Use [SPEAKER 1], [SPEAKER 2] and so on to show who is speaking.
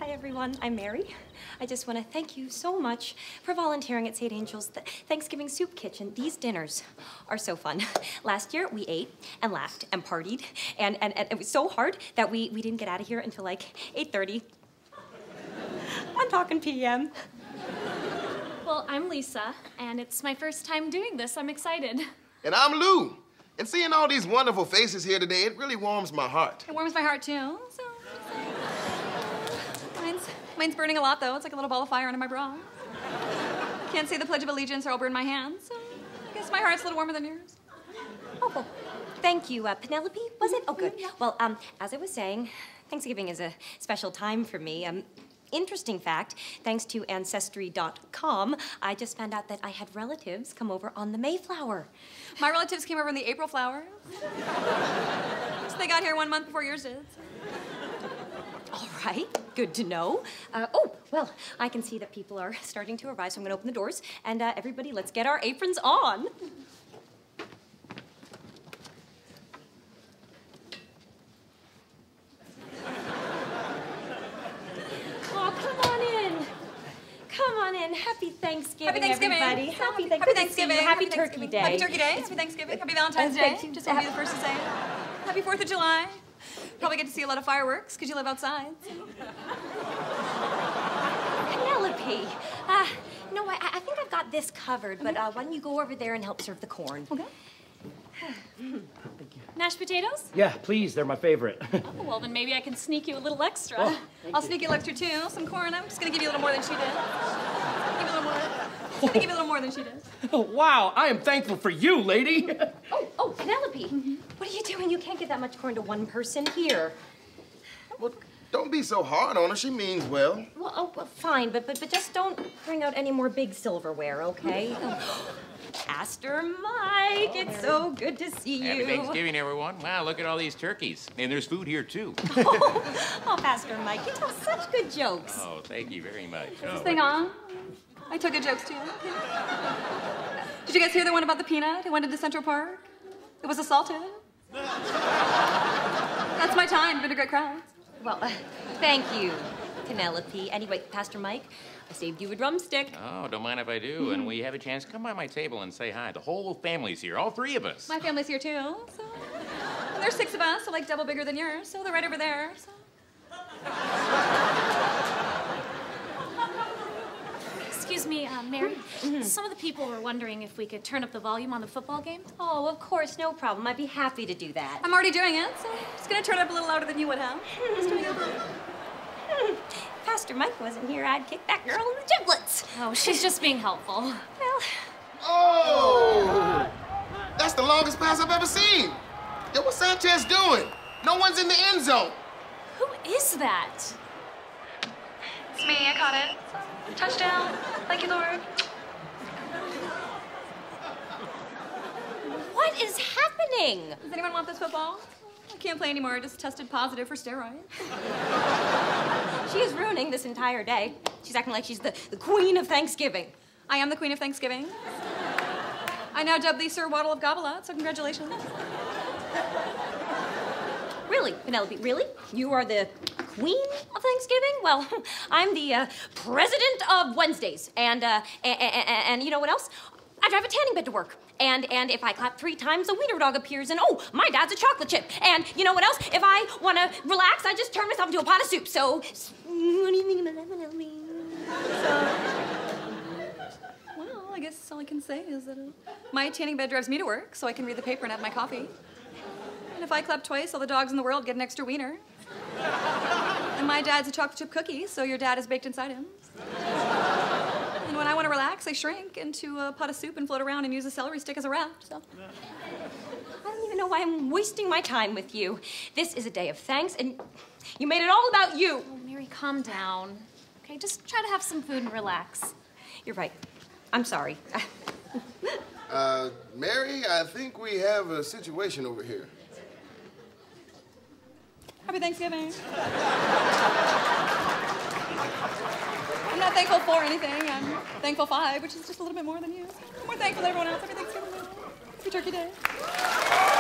[SPEAKER 1] Hi, everyone. I'm Mary. I just want to thank you so much for volunteering at St. Angel's Thanksgiving Soup Kitchen. These dinners are so fun. Last year, we ate and laughed and partied, and it was so hard that we didn't get out of here until like 8:30. I'm talking PM.
[SPEAKER 2] Well, I'm Lisa, and it's my first time doing this. I'm excited.
[SPEAKER 3] And I'm Lou. And seeing all these wonderful faces here today, it really warms my heart.
[SPEAKER 4] It warms my heart, too. So, mine's burning a lot, though. It's like a little ball of fire under my bra. I can't say the Pledge of Allegiance or I'll burn my hands. So I guess my heart's a little warmer than yours.
[SPEAKER 1] Oh, well, thank you. Penelope, was it? Oh, good. Well, as I was saying, Thanksgiving is a special time for me. Interesting fact, thanks to Ancestry.com, I just found out that I had relatives come over on the Mayflower.
[SPEAKER 4] My relatives came over on the April flower. So they got here 1 month before yours did.
[SPEAKER 1] All right, good to know. Oh, well, I can see that people are starting to arrive, so I'm gonna open the doors. And everybody, let's get our aprons on. Happy Thanksgiving, everybody. Happy Thanksgiving. Happy Turkey Day.
[SPEAKER 4] Happy Turkey Day. Happy Thanksgiving. Happy Valentine's Day. Just want to be the first to say it. Happy 4th of July. Probably get to see a lot of fireworks because you live outside.
[SPEAKER 1] Penelope. No, I think I've got this covered, but why don't you go over there and help serve the corn?
[SPEAKER 4] Okay.
[SPEAKER 2] Mashed potatoes?
[SPEAKER 5] Yeah, please. They're my favorite.
[SPEAKER 2] Oh, well, then maybe I can sneak you a little extra.
[SPEAKER 4] Oh, I'll sneak you a little extra, too. Some corn. I'm just going to give you a little more than she did. Give you a little more. I'm going to give you a little more than she did.
[SPEAKER 5] Wow, I am thankful for you, lady.
[SPEAKER 1] Oh, Penelope. What are you doing? You can't give that much corn to one person. Here.
[SPEAKER 3] Well, don't be so hard on her. She means well.
[SPEAKER 1] Well, fine, but just don't bring out any more big silverware, okay? Pastor Mike, it's so good to see you.
[SPEAKER 6] Happy Thanksgiving, everyone. Wow, look at all these turkeys. And there's food here, too.
[SPEAKER 1] Oh, Pastor Mike, you tell such good jokes.
[SPEAKER 6] Oh, thank you very much.
[SPEAKER 4] Is this thing on? I took good jokes, too. Did you guys hear the one about the peanut who went into Central Park? It was assaulted. That's my time. Been a great crowd.
[SPEAKER 1] Well, thank you, Penelope. Anyway, Pastor Mike, I saved you a drumstick.
[SPEAKER 6] Oh, don't mind if I do. And when you have a chance, come by my table and say hi. The whole family's here, all 3 of us.
[SPEAKER 4] My family's here, too. So. And there's 6 of us, so like double bigger than yours. So they're right over there. So.
[SPEAKER 2] Excuse me, Mary. Some of the people were wondering if we could turn up the volume on the football game.
[SPEAKER 1] Oh, of course, no problem. I'd be happy to do that.
[SPEAKER 4] I'm already doing it, so I'm just gonna turn it up a little louder than you would have.
[SPEAKER 1] Pastor Mike wasn't here, I'd kick that girl in the giblets.
[SPEAKER 2] Oh, she's just being helpful.
[SPEAKER 1] Well.
[SPEAKER 3] Oh! That's the longest pass I've ever seen. Yo, what's Sanchez doing? No one's in the end zone.
[SPEAKER 2] Who is that?
[SPEAKER 4] It's me, I caught it. Touchdown. Thank you, Lord.
[SPEAKER 1] What is happening?
[SPEAKER 4] Does anyone want this football? I can't play anymore. I just tested positive for steroids.
[SPEAKER 1] She is ruining this entire day. She's acting like she's the queen of Thanksgiving.
[SPEAKER 4] I am the queen of Thanksgiving. I now dub thee Sir Waddle of Gobble-Out, so congratulations.
[SPEAKER 1] Really, Penelope, really? You are the queen of Thanksgiving? Well, I'm the president of Wednesdays. And you know what else? I drive a tanning bed to work. And if I clap 3 times, a wiener dog appears, and oh, my dad's a chocolate chip. And you know what else? If I want to relax, I just turn myself into a pot of soup. So, what do you think about Penelope?
[SPEAKER 4] Well, I guess all I can say is that my tanning bed drives me to work, so I can read the paper and have my coffee. And if I clap twice, all the dogs in the world get an extra wiener. And my dad's a chocolate chip cookie, so your dad is baked inside him. And when I want to relax, I shrink into a pot of soup and float around and use a celery stick as a raft, so.
[SPEAKER 1] I don't even know why I'm wasting my time with you. This is a day of thanks, and you made it all about you.
[SPEAKER 2] Oh, Mary, calm down. Okay, just try to have some food and relax.
[SPEAKER 1] You're right. I'm sorry.
[SPEAKER 3] Mary, I think we have a situation over here.
[SPEAKER 4] Happy Thanksgiving. I'm not thankful for anything. I'm thankful 5, which is just a little bit more than you. I'm more thankful than everyone else. Happy Thanksgiving. Happy Turkey Day.